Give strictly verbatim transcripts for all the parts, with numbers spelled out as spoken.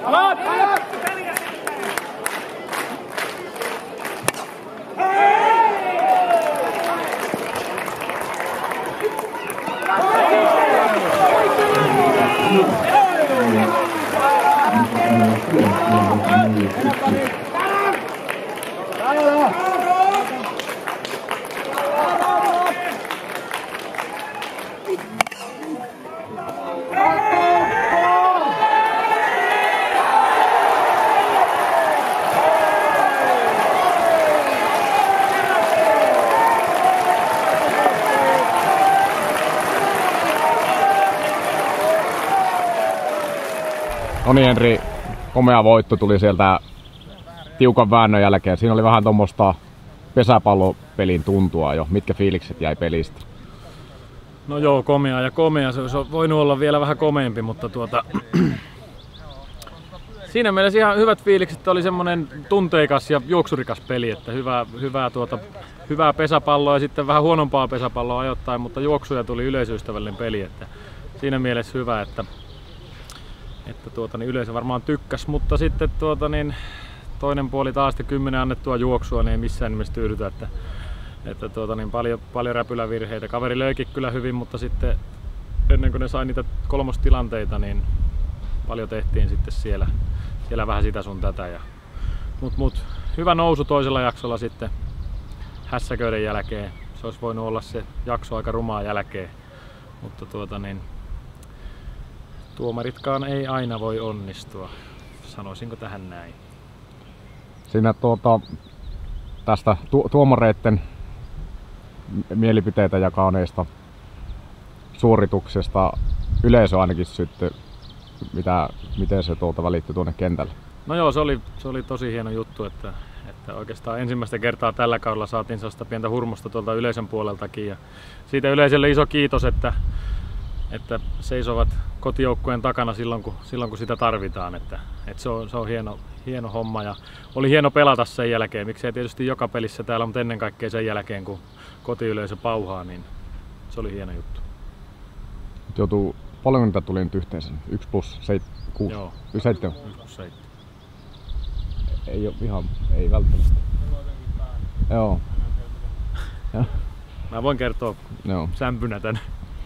No niin, Henri, komea voitto tuli sieltä tiukan väännön jälkeen. Siinä oli vähän tuommoista pesäpallopelin tuntua jo. Mitkä fiilikset jäi pelistä? No joo, komea ja komea. Se olisi voinut olla vielä vähän komeampi, mutta tuota... Siinä mielessä ihan hyvät fiilikset. Oli semmoinen tunteikas ja juoksurikas peli, että hyvää, hyvää, tuota, hyvää pesäpalloa ja sitten vähän huonompaa pesäpalloa ajoittain, mutta juoksuja tuli yleisöystävällinen peli. Että siinä mielessä hyvä, että että tuota, niin yleisö varmaan tykkäs, mutta sitten tuota, niin toinen puoli taas kymmenen annettua juoksua, niin ei missään nimessä tyydytä, että, että tuota, niin paljon, paljon räpylävirheitä. Kaveri löikin kyllä hyvin, mutta sitten ennen kuin ne sai niitä kolmostilanteita, niin paljon tehtiin sitten siellä, siellä vähän sitä sun tätä. Ja, mut, mut, hyvä nousu toisella jaksolla sitten hässäköiden jälkeen. Se olisi voinut olla se jakso aika rumaa jälkeen, mutta tuota, niin tuomaritkaan ei aina voi onnistua, sanoisinko tähän näin. Siinä tuota, tästä tu tuomareiden mielipiteitä jakaneista suorituksesta yleisö ainakin syttyi, mitä, miten se tuolta välittyi tuonne kentälle. No joo, se oli, se oli tosi hieno juttu, että, että oikeastaan ensimmäistä kertaa tällä kaudella saatiin sellaista pientä hurmosta tuolta yleisön puoleltakin. Ja siitä yleisölle iso kiitos, että että seisovat kotijoukkueen takana silloin kun, silloin, kun sitä tarvitaan. Että, että se on, se on hieno, hieno homma ja oli hieno pelata sen jälkeen. Miksei tietysti joka pelissä täällä, mutta ennen kaikkea sen jälkeen, kun kotiyleisö pauhaa, niin se oli hieno juttu. Joutuu, paljon niitä tuli nyt yhteensä? yksi plus kuusi? Joo, seitsemän? yksi plus seitsemän. Ei ole ihan, ei välttämättä. Joo. Mä voin kertoa Joo. sämpynä tän.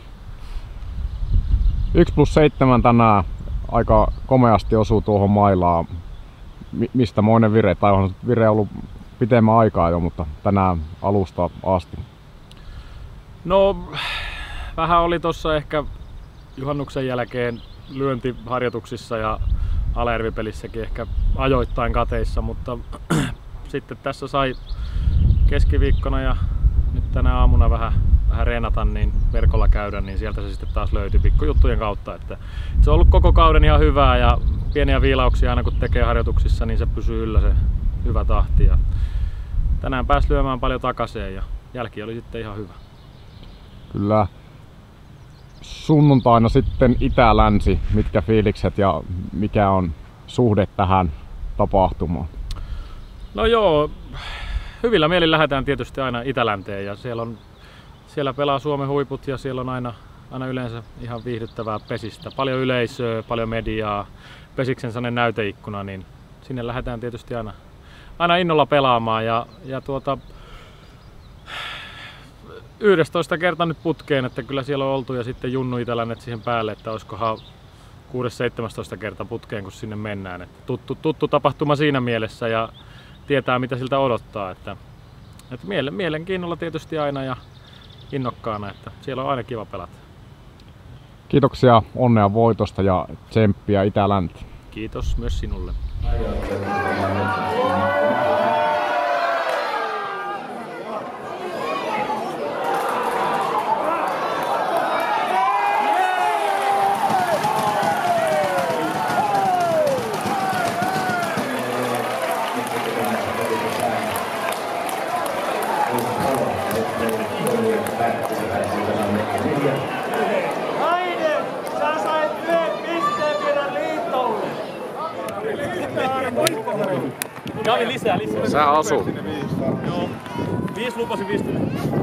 yksi plus seitsemän tänään aika komeasti osuu tuohon mailaan. Mistä moinen vire? Tai on vire ollut pitemmän aikaa jo, mutta tänään alusta asti. No, vähän oli tossa ehkä juhannuksen jälkeen lyöntiharjoituksissa ja Alajärvi-pelissäkin ehkä ajoittain kateissa, mutta sitten tässä sai keskiviikkona ja nyt tänä aamuna vähän, vähän reenata, niin verkolla käydä, niin sieltä se sitten taas löytyi pikkujuttujen kautta. Että se on ollut koko kauden ihan hyvää ja pieniä viilauksia aina kun tekee harjoituksissa, niin se pysyy yllä se hyvä tahti. Ja tänään pääsi lyömään paljon takaisin ja jälki oli sitten ihan hyvä. Kyllä. Sunnuntaina sitten itä-länsi, mitkä fiilikset ja mikä on suhde tähän tapahtumaan? No joo, hyvillä mielin lähdetään tietysti aina Itä-länteen ja siellä, on, siellä pelaa Suomen huiput ja siellä on aina, aina yleensä ihan viihdyttävää pesistä. Paljon yleisöä, paljon mediaa, Pesiksen sellainen näyteikkuna, niin sinne lähdetään tietysti aina, aina innolla pelaamaan ja, ja tuota, yhdestoista kerta nyt putkeen, että kyllä siellä on oltu ja sitten Junnu Itä-lännet siihen päälle, että olisikohan kuudes seitsemästoista kerta putkeen kun sinne mennään. Että tuttu, tuttu tapahtuma siinä mielessä ja tietää mitä siltä odottaa. Että, että mielenkiinnolla tietysti aina ja innokkaana, että siellä on aina kiva pelata. Kiitoksia, onnea voitosta ja tsemppiä Itä-läntä. Kiitos myös sinulle. Haide, sä sait yhden pisteen vielä liitolle. Ja oli lisää, lisää. Sä asut. Joo, viisi lupasin viisi.